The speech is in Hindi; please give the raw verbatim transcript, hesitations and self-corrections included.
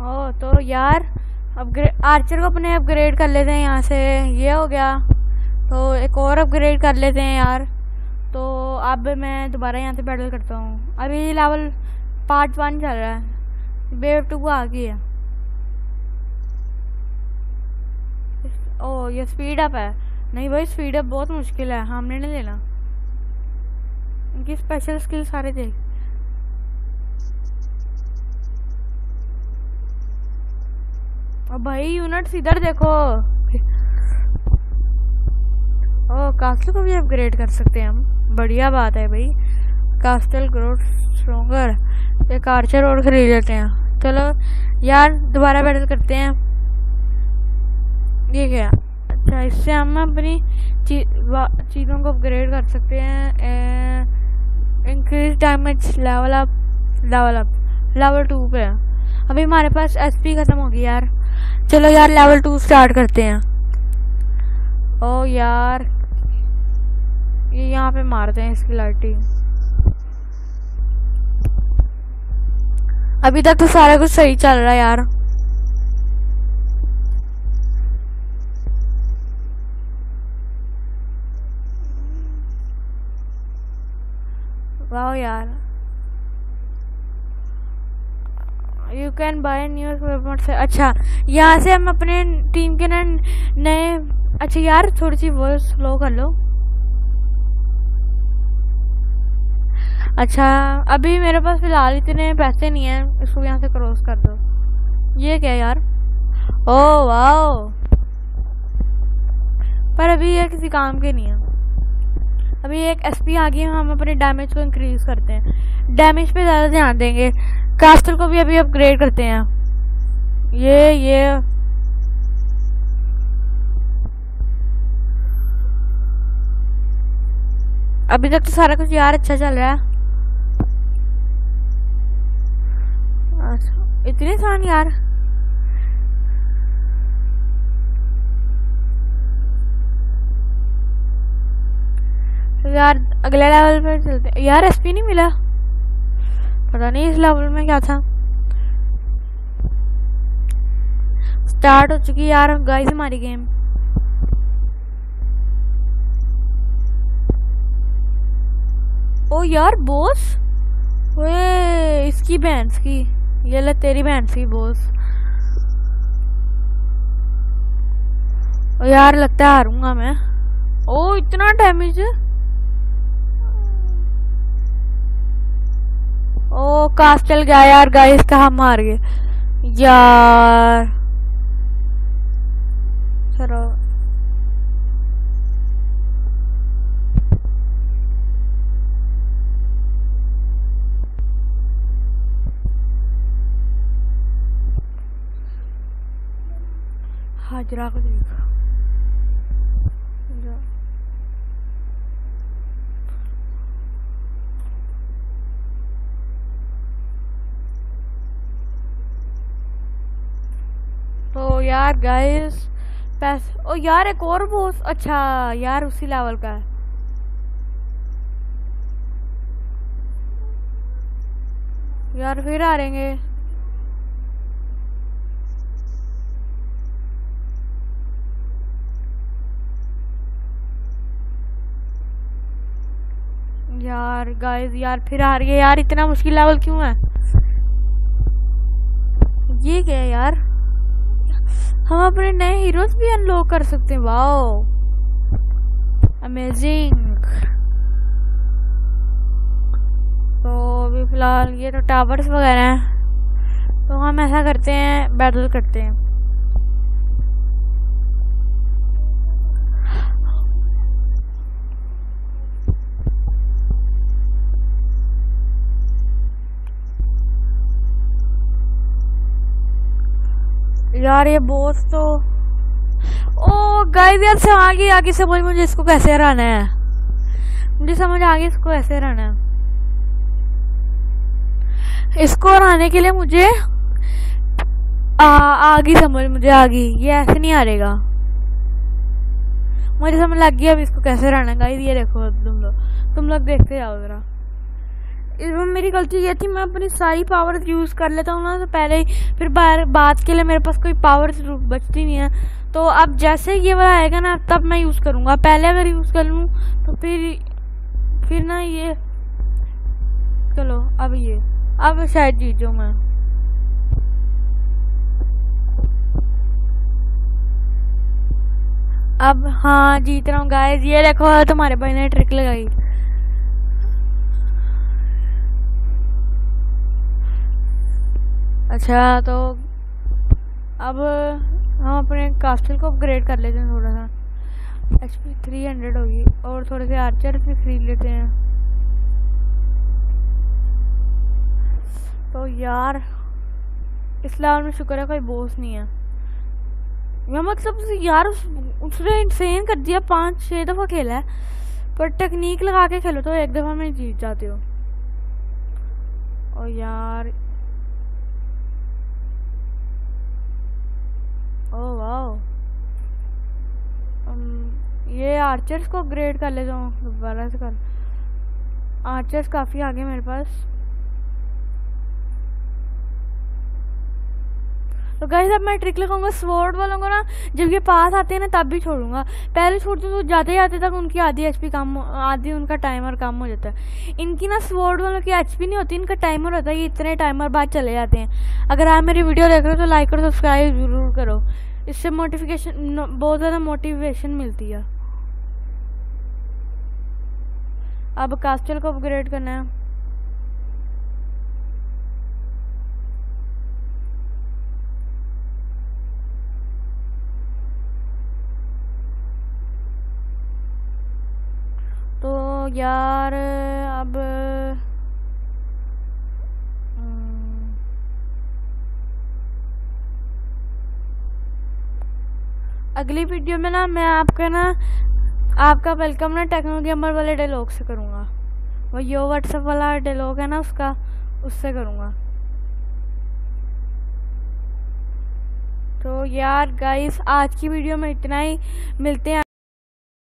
ओ तो यार अपग्रेड आर्चर को अपने अपग्रेड कर लेते हैं यहाँ से। ये हो गया, तो एक और अपग्रेड कर लेते हैं यार। तो अब मैं दोबारा यहाँ से बैटल करता हूँ। अभी लेवल पार्ट वन चल रहा है, वेव टू आ गई है। ओ ये स्पीड अप है। नहीं भाई स्पीड अप बहुत मुश्किल है, हमने नहीं लेना। इनकी स्पेशल स्किल सारे देख। अब भाई यूनिट्स इधर देखो। ओ कास्टल को भी अपग्रेड कर सकते हैं हम, बढ़िया बात है भाई। Castle growth stronger. एक आर्चर और खरीद लेते हैं। चलो यार दोबारा बैटल करते हैं। ये क्या? अच्छा इससे हम अपनी ची, चीज़ों को अपग्रेड कर सकते हैं। Increase damage level up, level up level two पे है। अभी हमारे पास एसपी खत्म होगी यार। चलो यार लेवल टू स्टार्ट करते हैं। ओ यार ये यहाँ पे मारते हैं इसकी लाइटिंग। अभी तक तो सारा कुछ सही चल रहा है यार। वाह यार you can buy new weapon से। अच्छा यहाँ से हम अपने टीम के नए। अच्छा यार थोड़ी सी वॉइस स्लो कर लो। अच्छा अभी मेरे पास फिलहाल इतने पैसे नहीं हैं, इसको यहाँ से क्रॉस कर दो। ये क्या यार? ओ वाओ, पर अभी ये किसी काम के नहीं है। अभी एक एसपी आ गई है, हम अपने डैमेज को इंक्रीज करते हैं। डैमेज पे ज़्यादा ध्यान देंगे। कास्टल को भी अभी अपग्रेड करते हैं। ये ये अभी तक तो सारा कुछ यार अच्छा चल रहा है। अच्छा इतने आसान यार। यार अगले लेवल पे चलते हैं। यार एसपी नहीं मिला, पता नहीं इस लेवल में क्या था। स्टार्ट हो चुकी यार गाइस हमारी गेम। ओ यार बॉस, वे इसकी भैंस की, ये ले तेरी भैंस की बॉस। ओ यार लगता है हारूंगा मैं। ओ इतना डैमेज। ओ कास्टल गया यार गाइस का, हम हार गए यार। चलो हाजरा को देखो। तो यार गाइस पैस ओ यार एक और बॉस। अच्छा यार उसी लेवल का है यार, फिर हारेंगे। यार गाइस यार फिर हार गए यार। इतना मुश्किल लेवल क्यों है? ये क्या है यार? हम अपने नए हीरोज भी अनलॉक कर सकते हैं। Wow amazing. तो अभी फिलहाल ये तो टावर्स वगैरह हैं, तो हम ऐसा करते हैं बैटल करते हैं। यार ये बॉस तो ओ गाइस यार से आगे आगे समझ मुझे इसको कैसे हराना है। मुझे समझ आ गई इसको कैसे हराना है। इसको हराने के लिए मुझे आ, आगे समझ मुझे आ गई। ये ऐसे नहीं हारेगा, मुझे समझ लग गया अब इसको कैसे हराना है। गाइस ये देखो तुम लोग तुम लोग देखते जाओ जरा। इसमें मेरी गलती ये थी, मैं अपनी सारी पावर यूज़ कर लेता हूँ ना तो पहले ही, फिर बार बात के लिए मेरे पास कोई पावर बचती नहीं है। तो अब जैसे ये वाला आएगा ना तब मैं यूज़ करूँगा, पहले अगर यूज़ कर लूँ तो फिर फिर ना ये, चलो अब ये अब शायद जीत जाऊँ मैं। अब हाँ जीत रहा हूँ गाइस, ये देखो तुम्हारे भाई ने ट्रिक लगाई। अच्छा तो अब हम अपने कास्टल को अपग्रेड कर लेते हैं थोड़ा सा, एच पी थ्री हंड्रेड होगी, और थोड़े से आर्चर भी खरीद लेते हैं। तो यार इस लेवल में शुक्र है कोई बॉस नहीं है, या मतलब यार उस, उसने इंसेन कर दिया, पाँच छः दफ़ा खेला है, पर टेक्निक लगा के खेलो तो एक दफ़ा में जीत जाते हो। और यार ओह वाओ, ये आर्चर्स को अपग्रेड कर लेता हूँ दोबारा से कर, आर्चर्स काफ़ी आगे मेरे पास। तो गाइस अब मैं ट्रिक लगाऊंगा स्वॉर्ड वालों को ना, जब ये पास आते हैं ना तब भी छोड़ूंगा, पहले छोड़ दूँ तो जाते जाते तक उनकी आधी एचपी कम, आधी उनका टाइमर कम हो जाता है। इनकी ना स्वॉर्ड वालों की एचपी नहीं होती, इनका टाइमर होता है, ये इतने टाइमर बाद चले जाते हैं। अगर आप मेरी वीडियो देख रहे हो तो लाइक और सब्सक्राइब जरूर करो, इससे मोटिफिकेशन बहुत ज़्यादा मोटिवेशन मिलती है। अब कास्टल को अपग्रेड करना है। तो यार अब अगली वीडियो में ना मैं आपका ना आपका वेलकम ना टेक्नो गेमर वाले डायलॉग से करूँगा, वो यो व्हाट्सएप वाला डायलॉग है ना उसका, उससे करूँगा। तो यार गाइस आज की वीडियो में इतना ही, मिलते हैं।